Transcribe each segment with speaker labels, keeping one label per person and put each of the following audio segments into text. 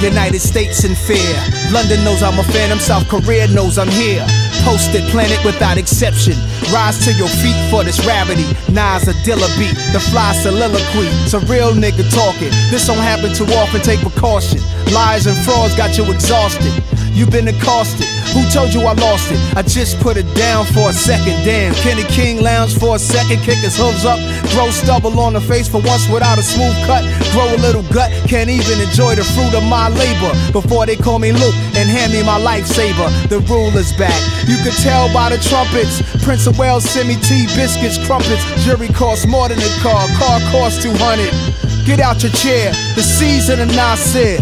Speaker 1: United States in fear. London knows I'm a phantom, South Korea knows I'm here. Posted planet without exception. Rise to your feet for this rarity. Nas a Dilla beat, the fly soliloquy. It's a real nigga talking. This don't happen too often, take precaution. Lies and frauds got you exhausted. You've been accosted. Who told you I lost it? I just put it down for a second. Damn, Kenny King lounge for a second, kick his hooves up, grow stubble on the face for once without a smooth cut, grow a little gut, can't even enjoy the fruit of my labor before they call me Luke and hand me my lifesaver. The rule is back. You can tell by the trumpets. Prince of Wales send me tea, biscuits, crumpets. Jury costs more than a car costs 200. Get out your chair. The season of Nasir.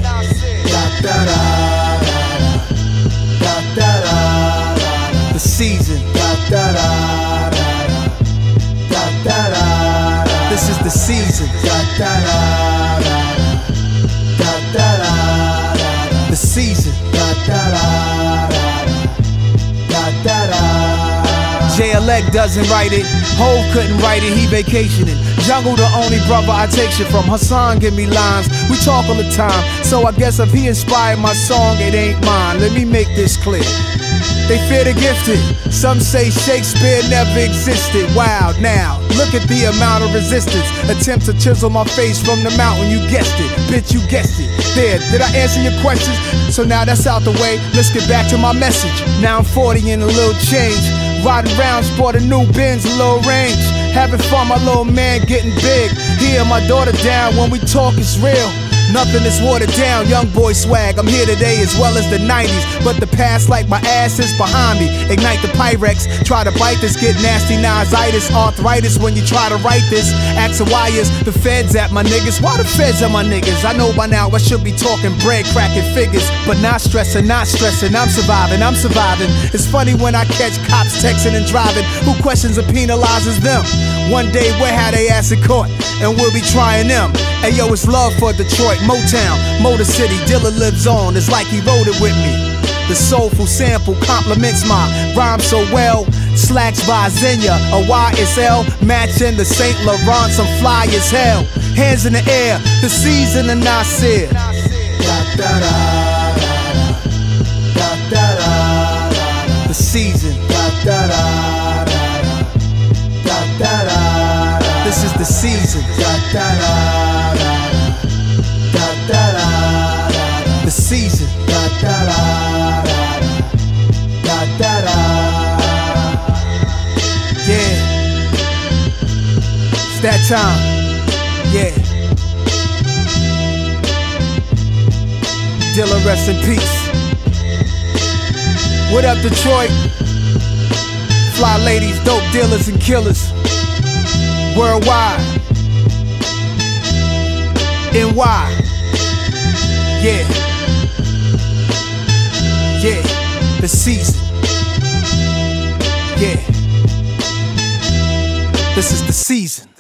Speaker 1: The season. This is the season. The season. JLEC doesn't write it, Hov couldn't write it, he vacationing. Jungle the only brother I take shit from. Hassan give me lines, we talk all the time. So I guess if he inspired my song, it ain't mine. Let me make this clear. They fear the gifted. Some say Shakespeare never existed. Wow, now, look at the amount of resistance. Attempt to chisel my face from the mountain, you guessed it. Bitch, you guessed it. There, did I answer your questions? So now that's out the way, let's get back to my message. Now I'm 40 and a little change. Riding around, sport a new Benz, a little range. Having fun, my little man getting big. He and my daughter down, when we talk it's real. Nothing is watered down, young boy swag. I'm here today as well as the 90s, but the past like my ass is behind me. Ignite the Pyrex, try to bite this, get nasty nositis, arthritis when you try to write this. Ask why is the feds at my niggas? Why the feds at my niggas? I know by now I should be talking bread, cracking figures, but not stressing, I'm surviving. It's funny when I catch cops texting and driving. Who questions and penalizes them? One day we'll have they ass in court, and we'll be trying them. Hey yo, it's love for Detroit, Motown, Motor City, Dilla lives on, it's like he wrote it with me. The soulful sample complements my rhyme so well. Slacks by Xenia, a YSL, matching the St. Laurent, some fly as hell. Hands in the air, the season of Nasir. The season. This is the season. The season. Yeah. It's that time. Yeah. Dilla, rest in peace. What up, Detroit? Fly ladies, dope dealers and killers. Worldwide. NY. Yeah. Yeah. The season. Yeah. This is the season.